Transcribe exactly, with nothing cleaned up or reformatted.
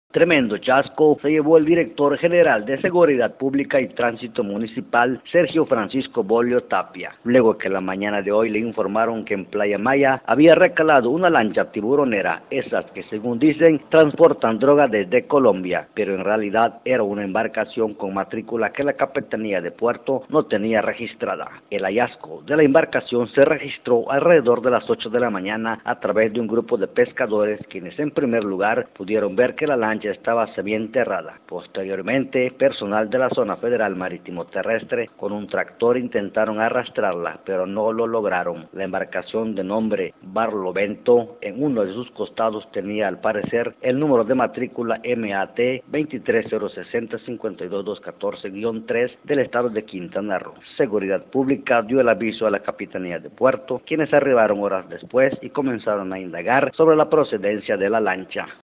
Tremendo chasco se llevó el director general de Seguridad Pública y Tránsito Municipal, Sergio Francisco Bolio Tapia, luego que la mañana de hoy le informaron que en Playa Maya había recalado una lancha tiburonera, esas que según dicen transportan droga desde Colombia, pero en realidad era una embarcación con matrícula que la Capitanía de Puerto no tenía registrada. El hallazgo de la embarcación se registró alrededor de las ocho de la mañana a través de un grupo de pescadores, quienes en primer lugar pudieron ver que la lancha estaba semienterrada. Posteriormente, personal de la Zona Federal Marítimo Terrestre con un tractor intentaron arrastrarla, pero no lo lograron. La embarcación de nombre Barlovento en uno de sus costados tenía al parecer el número de matrícula M A T veintitrés cero sesenta cincuenta y dos doscientos catorce guion tres del estado de Quintana Roo. Seguridad Pública dio el aviso a la Capitanía de Puerto, quienes arribaron horas después y comenzaron a indagar sobre la procedencia de la lancha.